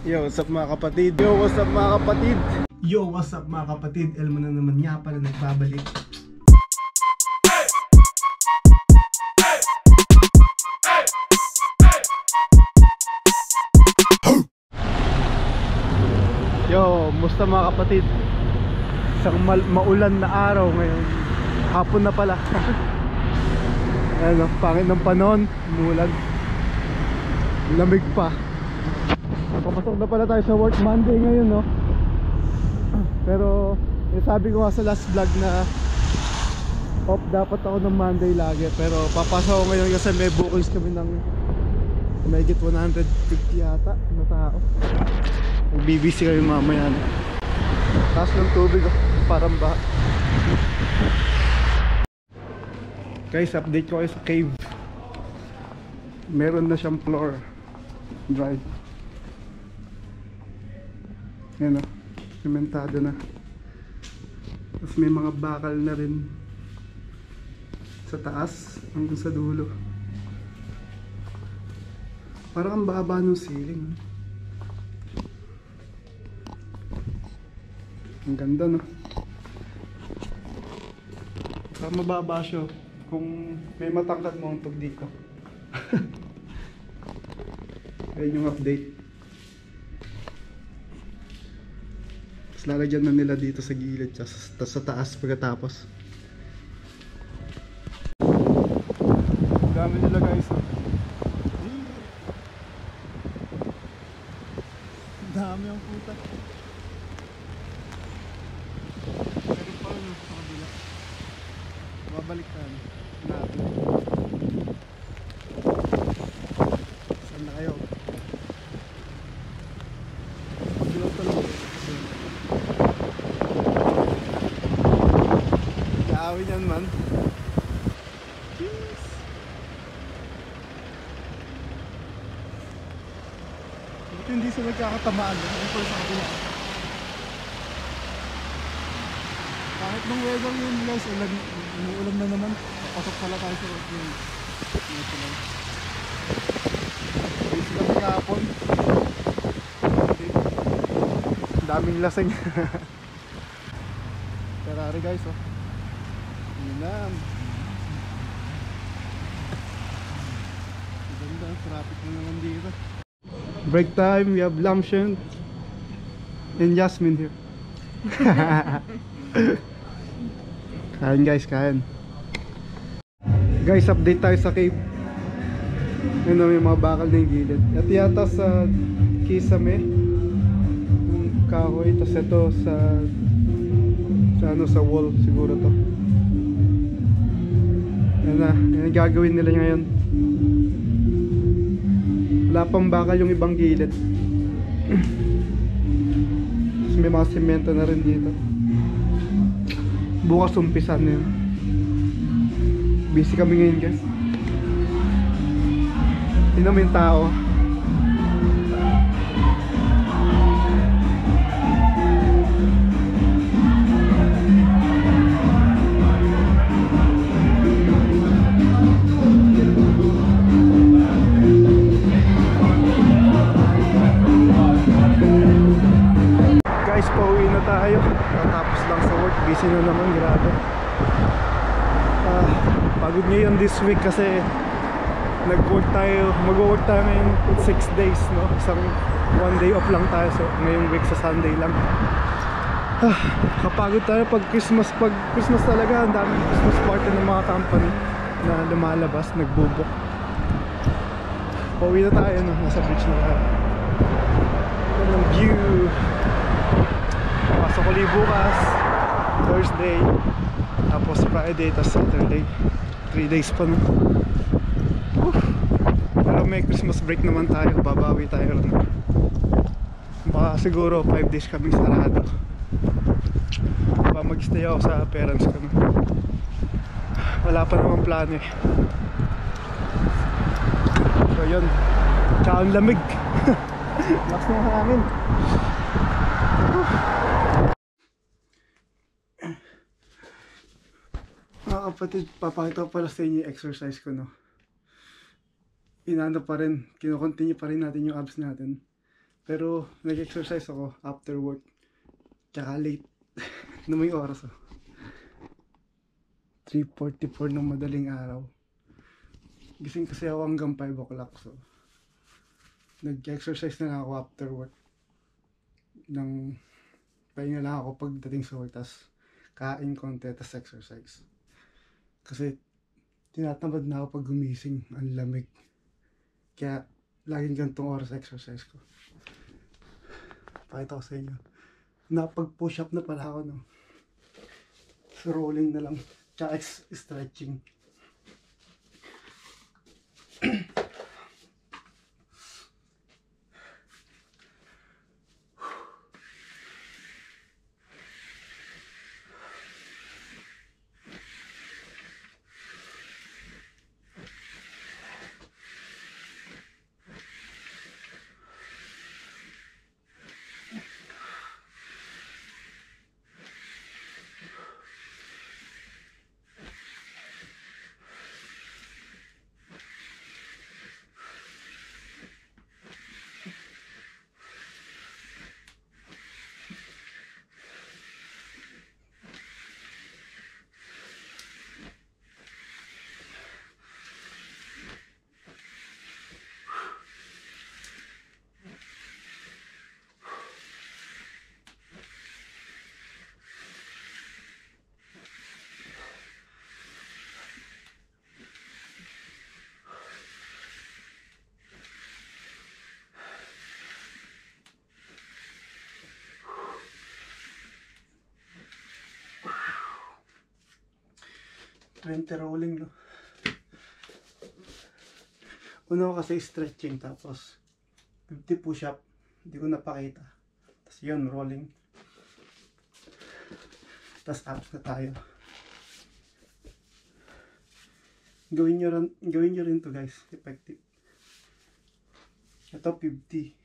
Yo, what's up mga kapatid? Yo, what's up mga kapatid? Yo, what's up mga kapatid? Elmo na naman nga pala nagbabalik. Yo, musta mga kapatid? Isang maulan na araw ngayon. Hapon na pala. Ano, pangit ng panahon, umulan. Lamig pa. Papasok na pala tayo sa work Monday ngayon, no? Pero sabi ko nga sa last vlog na off dapat ako ng Monday lagi. Pero papasok ako ngayon kasi may bookings kami ng mahigit 150 yata na tao. Magbibisi kami mamaya, no? Taas ng tubig, parang ba. Guys, update ko kayo sa cave. Meron na siyang floor drive. Yan o, sementado na. Tapos may mga bakal na rin sa taas hanggang sa dulo. Parang ang baba ng ceiling. Ang ganda, no? Parang mababa siya kung may matangkad mo untog dito. Ayun yung update. Lalagyan na nila dito sa gilid, tapos sa taas pagkatapos. Dami nila guys, oh. Dami ang puta. Meron pa rin sa kabila. Babalik tayo natin. Saan na kayo? Pagbilaw talaga. Awin yan man. Jeez. Buti hindi sila nagkakatamaan. Ito sa kabila. Kahit nung weather yun guys, umuulan na naman. Papasok pala tayo sa road yun. Ito lang. Hindi sila magkapon. Daming lasing. Ferrari guys, oh. Yun, ganda, traffic na naman dito. Break time, we have Lamshen and Yasmin here. Kain guys, kain. Guys, update tayo sa cave. Yun na, may mga bakal na yung gilid. At yata sa Kisame yung kahoy, tapos ito sa ano, sa wall siguro to. Yan na, yan gagawin nila ngayon. Wala pang bakal yung ibang gilid. Tapos may mga semento na rin dito. Bukas umpisan na yun. Busy kami ngayon guys. Tingnan mo yung tao. Pauwi na tayo. Natapos lang sa work. Busy na naman, grabe. Pagod ngayon this week kasi mag-work tayo ngayon 6 days, no? Isang 1 day off lang tayo. So ngayong week sa Sunday lang. Kapagod tayo pag Christmas talaga. Ang daming Christmas party ng mga company na lumalabas, nagbubok. Pauwi na tayo, no? Nasa beach na tayo. Yan ang view. Pasok ko bukas, Thursday, tapos Friday, tapos Saturday. 3 days pa, no? Pero may Christmas break naman tayo, babawi tayo rin. Baka siguro 5 days kaming sarado. Baka mag-stay ako sa parents ko, no? Wala pa namang plano eh. So yun, tsaka ang lamig. Lakas ng hangin. Mga kapatid, papakita ko pala sa inyo yung exercise ko, no? Inano pa rin, kino-continue pa rin natin yung abs natin. Pero nag-exercise ako after work. Tsaka late. Ano mo yung oras 3:44 ng madaling araw. Gising kasi ako hanggang 5 o'clock. So, nag-exercise na lang ako after work. Nang pahinga lang ako pagdating sa work. Tas kain konti, tas exercise. Kasi tinatamad na ako pag gumising. Ang lamig. Kaya laging ganitong oras exercise ko. Pakita ko sa inyo. Napag-push up na pala ako, no? So, rolling na lang. Tsaka stretching. Rolling, no? Una ko kasi stretching, tapos 50 push-up. Hindi ko napakita. Tapos yun, rolling. Tapos abs na tayo. Gawin nyo rin to, guys. Effective. Ito 50.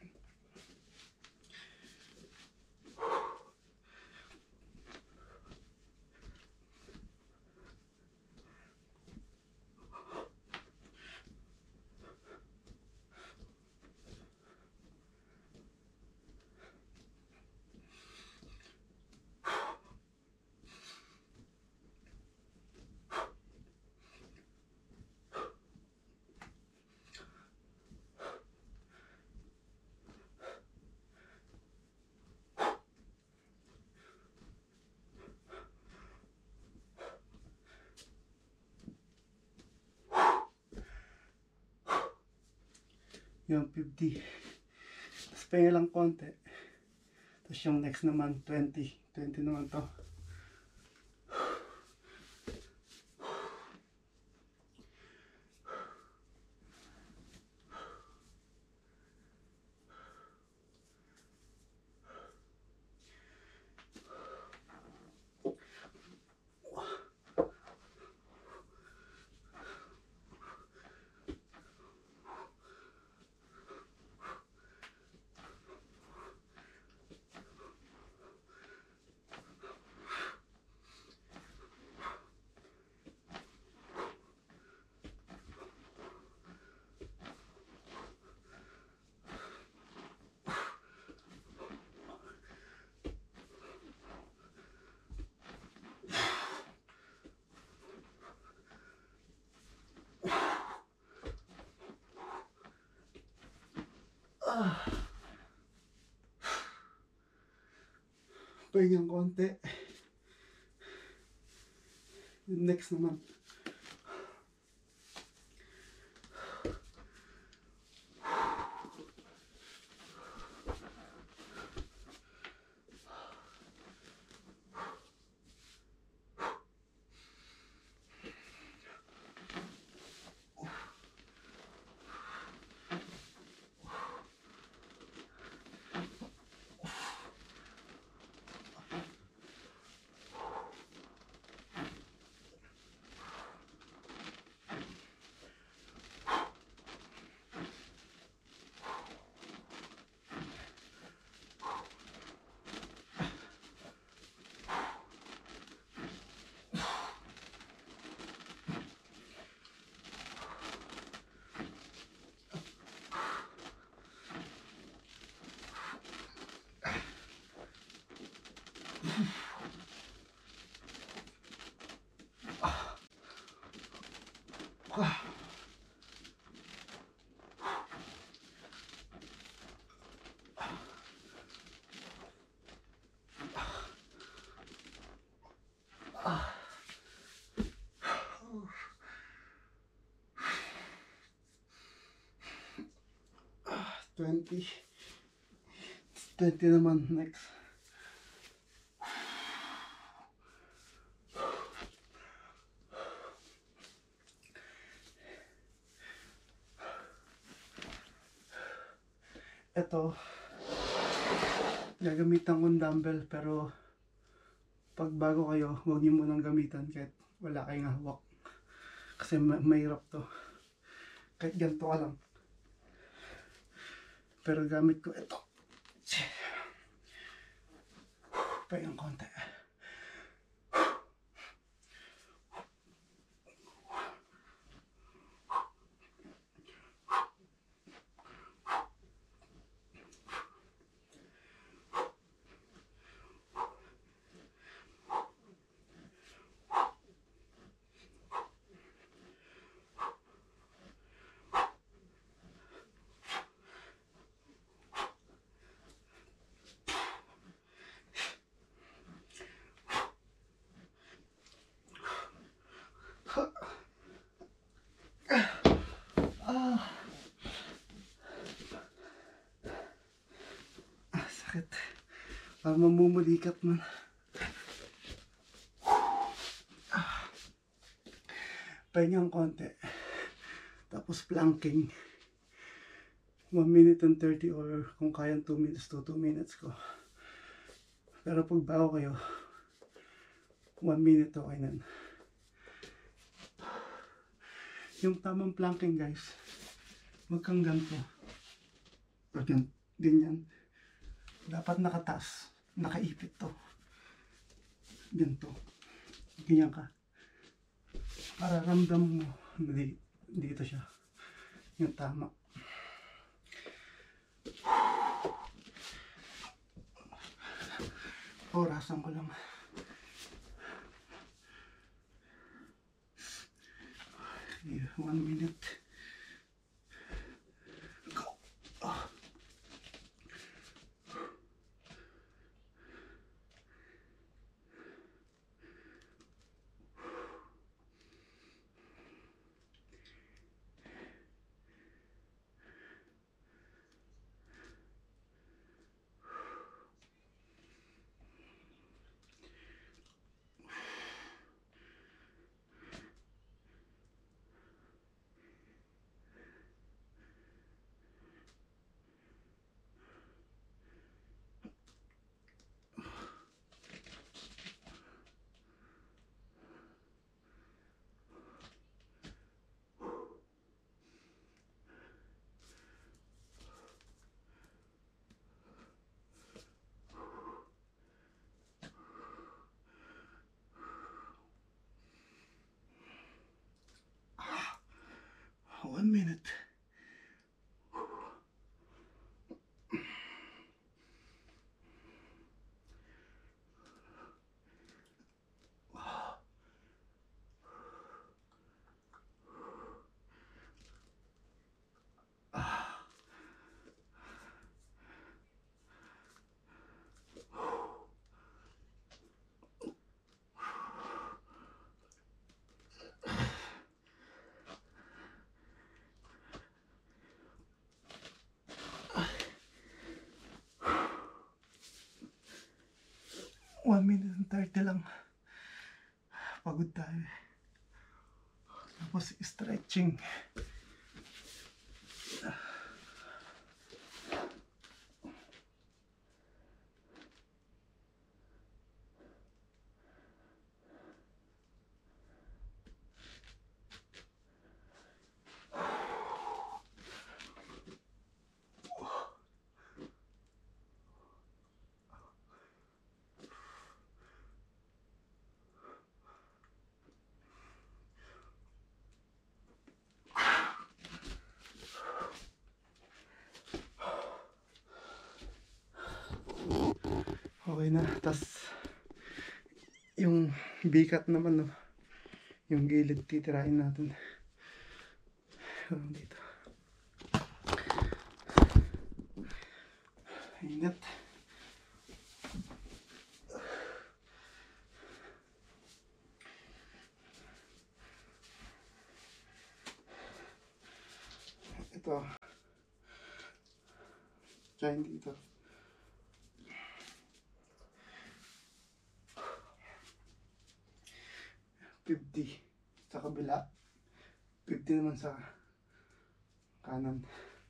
Yung 50. Tapos pahinga lang konti. Tapos yung next naman 20. 20 naman to. Pahingang konti. Next naman. $20 naman next. Ito, gagamitan kong dumbbell, pero pag bago kayo, huwag niyo munang gamitan kahit wala kayong hawak. Kasi mahirap to. Kahit ganito ka lang. Pero gamit ko ito. Pahingang konti. Sakit. Parang mamumulikat man. Pahingang konti. Tapos planking. 1 minute and 30 or kung kaya 2 minutes to 2 minutes ko. Pero pag bago kayo, 1 minute okay nan. Yung tamang planking guys, wag kang ganito. Or ganyan. Dapat nakataas, nakaipit to. Ganito. Ganyan ka. Para ramdam mo, dito siya. Yung tama. Orasan ko lang. Yeah, 1 minute. Go. Oh. One minute. One minute and 30 lang. Pagod tayo. Tapos stretching. Okay na. Tapos Yung bikat naman, no? Yung gilid titirahin natin. Dito. Ingat. Ito. Trying dito. 50 sa kabila. 50 naman sa kanan.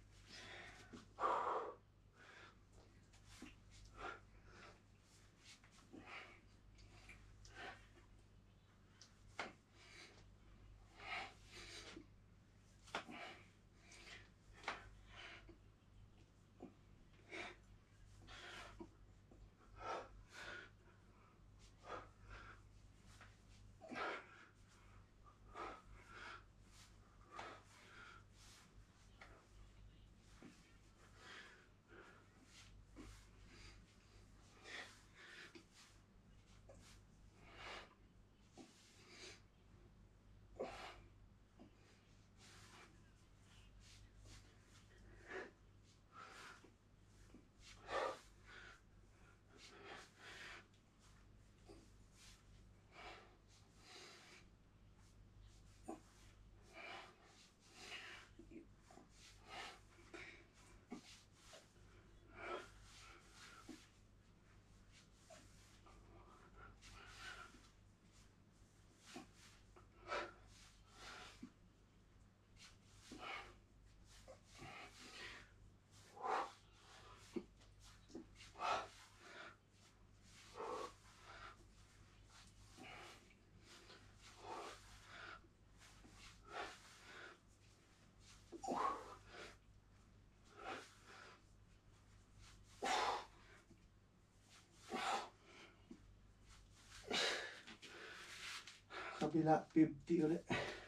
Kabila 50 ulit.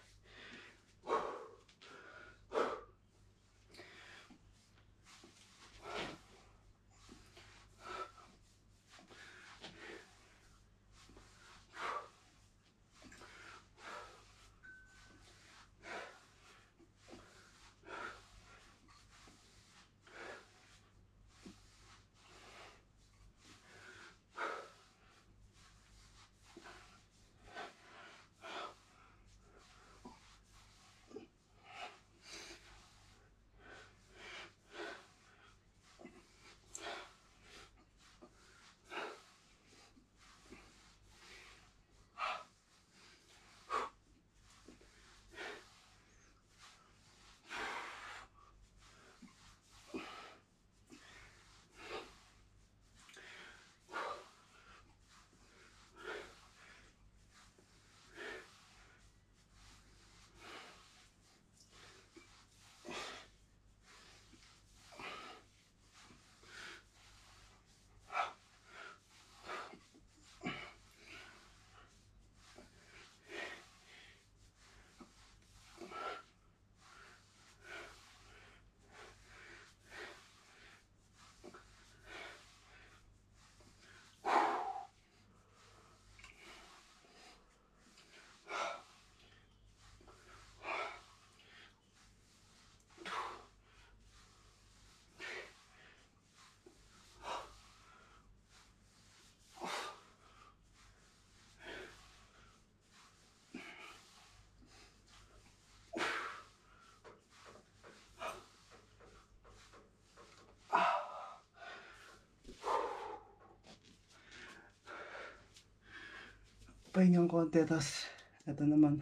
Pahingang konti, tas ito naman,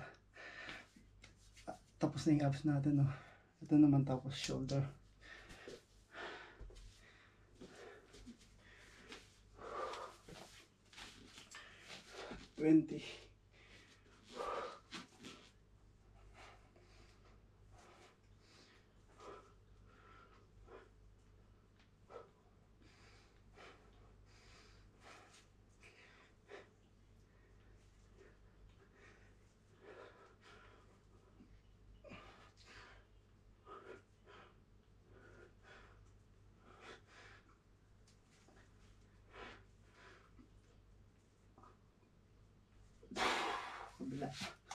tapos na yung abs natin, no? Ito naman tapos shoulder. 20. kabila.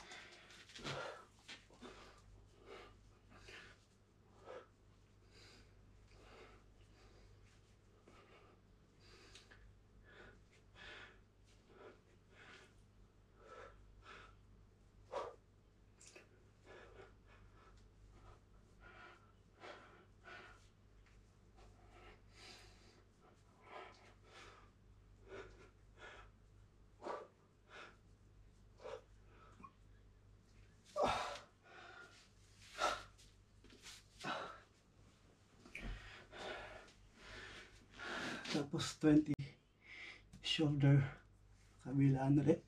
Tapos 20 shoulder, kabilaan ulit.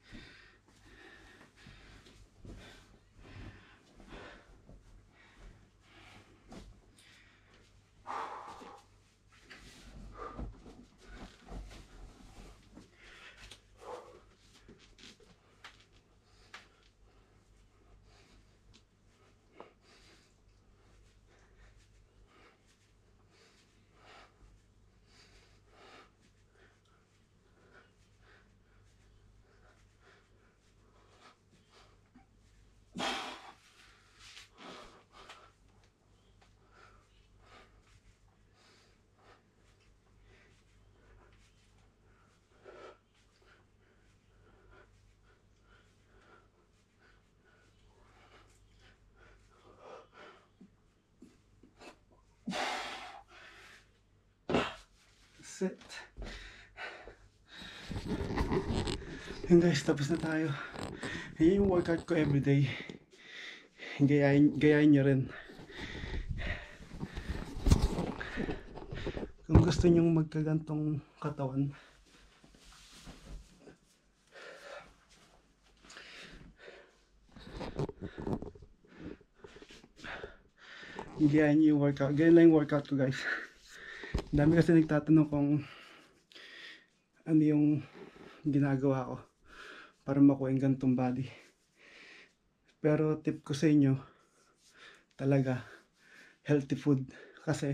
Sit. Yun guys, tapos na tayo. Yan yung workout ko everyday. Gayahin nyo rin. Kung gusto nyong magkagantong katawan, gayahin nyo yung workout. Ganyan lang yung workout ko guys. Dami kasi nagtatanong kung ano yung ginagawa ko para makuha yung gantong body. Pero tip ko sa inyo, talaga, healthy food. Kasi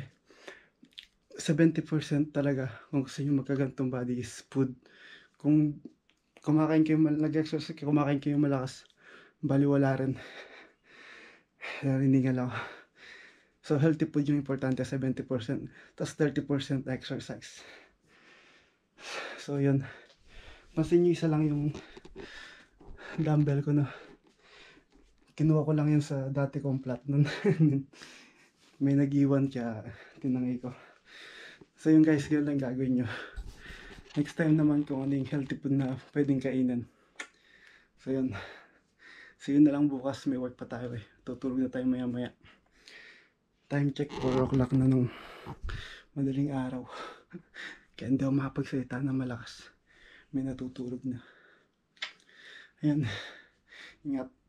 70% talaga kung gusto nyo magkagantong body is food. Kung kumakain kayo, nag-exercise kayo, kumakain kayo malakas, baliwala rin. Nariningal ako. So healthy food yung importante, 70%. Tapos 30% exercise. So yun. Pansin nyo, isa lang yung dumbbell ko na. Kinuha ko lang yun sa dati kong flat nun. May nag-iwan kaya tinangay ko. So yun guys, yun lang gagawin nyo. Next time naman kung ano yung healthy food na pwedeng kainin. So yun. See you na lang bukas. May work pa tayo eh. Tutulog na tayo maya maya. Time check, 4 o'clock na nung madaling araw. Kaya hindi ako makapagsalita na malakas. May natutulog na. Ayan. Ingat.